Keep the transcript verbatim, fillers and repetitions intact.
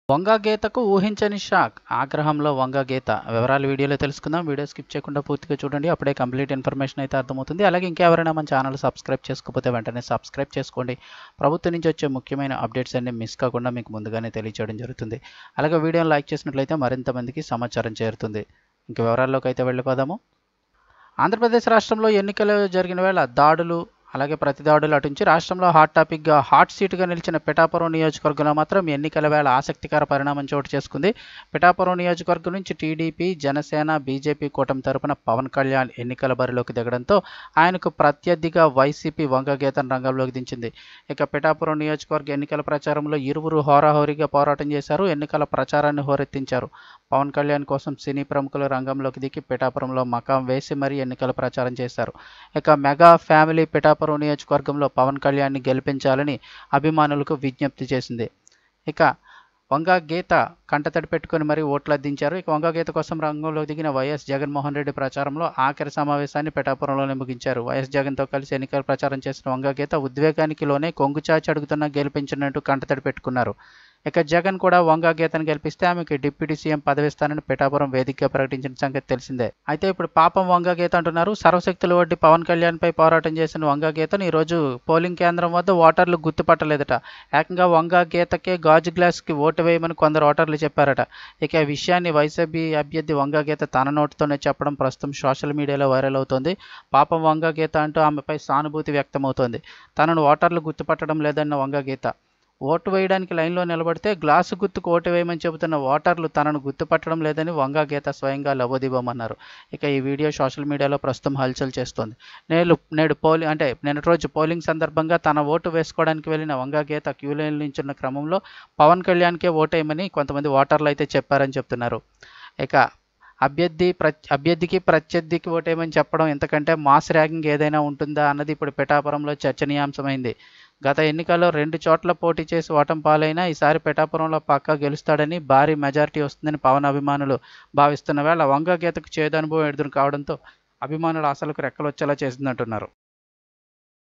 వంగ గీతకు ఊహించని షాక్. ఆగ్రహంలో వంగ గీత. వివరాలు వీడియోలో తెలుసుకుందాం. వీడియో స్కిప్ చేయకుండా పూర్తిగా చూడండి. అప్పుడే కంప్లీట్ ఇన్ఫర్మేషన్ అయితే అర్థమవుతుంది. అలాగే ఇంకెవరైనా మన ఛానల్ సబ్స్క్రైబ్ చేసుకోకపోతే వెంటనే సబ్స్క్రైబ్ చేసుకోండి. ప్రభుత్వం నుంచి వచ్చే ముఖ్యమైన అప్డేట్స్ అన్ని మిస్ కాకుండా మీకు ముందుగానే తెలియజేయడం జరుగుతుంది. అలాగే వీడియోని లైక్ చేసినట్లయితే మరింత మందికి సమాచారం చేరుతుంది. ఇంక వివరాల్లోకి అయితే వెళ్ళిపోదాము. ఆంధ్రప్రదేశ్ రాష్ట్రంలో ఎన్నికలు జరిగిన వేళ దాడులు అలాగే ప్రతిదాడులు అటుంచి రాష్ట్రంలో హాట్ టాపిక్గా హాట్ సీటుగా నిలిచిన పిఠాపురం నియోజకవర్గంలో మాత్రం ఎన్నికల వేళ ఆసక్తికర పరిణామం చోటు చేసుకుంది. పిఠాపురం నియోజకవర్గం నుంచి టీడీపీ, జనసేన, బీజేపీ కూటమి తరపున పవన్ కళ్యాణ్ ఎన్నికల బరిలోకి దిగడంతో ఆయనకు ప్రత్యర్థిగా వైసీపీ వంగ గీతను రంగంలోకి దించింది. ఇక పిఠాపురం నియోజకవర్గ ఎన్నికల ప్రచారంలో ఇరువురు హోరాహోరీగా పోరాటం చేశారు. ఎన్నికల ప్రచారాన్ని హోరెత్తించారు. పవన్ కళ్యాణ్ కోసం సినీ ప్రముఖులు రంగంలోకి దిగి పిఠాపురంలో మకాం వేసి మరీ ఎన్నికల ప్రచారం చేశారు. ఇక మెగా ఫ్యామిలీ పిఠాపురం నియోజకవర్గంలో పవన్ కళ్యాణ్ని గెలిపించాలని అభిమానులకు విజ్ఞప్తి చేసింది. ఇక వంగ గీత కంటతడి పెట్టుకుని మరీ ఓట్లు అందించారు. ఇక వంగ గీత కోసం రంగంలోకి దిగిన వైఎస్ జగన్మోహన్ రెడ్డి ప్రచారంలో ఆఖరి సమావేశాన్ని పిఠాపురంలోనే ముగించారు. వైఎస్ జగన్తో కలిసి ఎన్నికల ప్రచారం చేసిన వంగ గీత ఉద్వేగానికి లోనే కొంగుచాచి అడుగుతున్నా గెలిపించినట్టు కంటతడి పెట్టుకున్నారు. ఇక జగన్ కూడా వంగ గీతను గెలిపిస్తే ఆమెకి డిప్యూటీ సీఎం పదవి ఇస్తానని పిఠాపురం వేదికగా ప్రకటించిన సంగతి తెలిసిందే. అయితే ఇప్పుడు పాపం వంగ గీత అంటున్నారు. సర్వశక్తులు వడ్డి పవన్ కళ్యాణ్ పై పోరాటం చేసిన వంగ గీతను ఈరోజు పోలింగ్ కేంద్రం వద్ద ఓటర్లు గుర్తుపట్టలేదట. ఏకంగా వంగ గీతకే గాజు గ్లాస్కి ఓటు వేయమని కొందరు ఓటర్లు చెప్పారట. ఇక ఈ విషయాన్ని వైసీపీ అభ్యర్థి వంగ గీత తన నోటితోనే చెప్పడం ప్రస్తుతం సోషల్ మీడియాలో వైరల్ అవుతోంది. పాపం వంగ గీత అంటూ ఆమెపై సానుభూతి వ్యక్తమవుతోంది. తనను ఓటర్లు గుర్తుపట్టడం లేదన్న వంగ గీత ఓటు వేయడానికి లైన్లో నిలబడితే గ్లాసు గుర్తుకు ఓటు వేయమని చెబుతున్న ఓటర్లు తనను గుర్తుపట్టడం లేదని వంగ గీత స్వయంగా లబోదిబోమన్నారు. ఇక ఈ వీడియో సోషల్ మీడియాలో ప్రస్తుతం హల్చల్ చేస్తోంది. నేడు నేడు పోలింగ్ అంటే నిన్నటి రోజు పోలింగ్ సందర్భంగా తన ఓటు వేసుకోవడానికి వెళ్ళిన వంగ గీత క్యూ లైన్ నిల్చున్న క్రమంలో పవన్ కళ్యాణ్కే ఓటేయమని కొంతమంది ఓటర్లు అయితే చెప్పారని చెప్తున్నారు. ఇక అభ్యర్థి ప్ర అభ్యర్థికి ప్రత్యర్థికి ఓటేయమని చెప్పడం ఇంతకంటే మాస్ ర్యాగింగ్ ఏదైనా ఉంటుందా అన్నది ఇప్పుడు పిఠాపురంలో చర్చనీయాంశమైంది. గత ఎన్నికల్లో రెండు చోట్ల పోటీ చేసి ఓటమి పాలైనా ఈసారి పిఠాపురంలో పక్కా గెలుస్తాడని, భారీ మెజారిటీ వస్తుందని పవన్ అభిమానులు భావిస్తున్న వేళ వంగ గీతకు చేదు అనుభవం ఎదురు కావడంతో అభిమానుల ఆశలకు రెక్కలొచ్చేలా చేసిందంటున్నారు.